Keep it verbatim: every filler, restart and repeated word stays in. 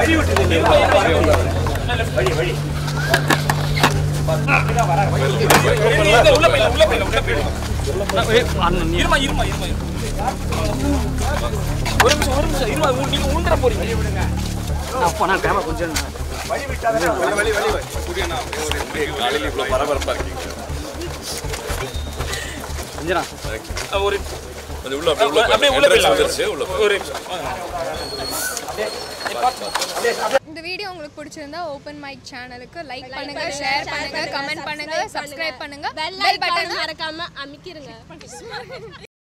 வழி விட்டு வழி வழி உள்ள போய் உள்ள போய் உள்ள போய் இருமா இருமா இருமா ஒரு நிமிஷம் ஒரு நிமிஷம் இருமா நீங்க ஊந்தற போறீங்க வழி விடுங்க அப்ப நான் கேமரா கொஞ்சம் வழி விட்டாதே வழி வழி வழி புரியனா ஒரு காலையில இவ்ளோ பரபரப்பா இருக்கீங்க கொஞ்சம் ஒரு அது உள்ள அப்படியே உள்ள போய் உள்ள ஒரு இந்த வீடியோ உங்களுக்கு பிடிச்சிருந்தா ஓபன் மைக் சேனலுக்கு லைக் பண்ணுங்க, ஷேர் பண்ணுங்க, கமெண்ட் பண்ணுங்க, சப்ஸ்கிரைப் பண்ணுங்க, பெல் பட்டன் மறக்காம அமுக்கிருங்க.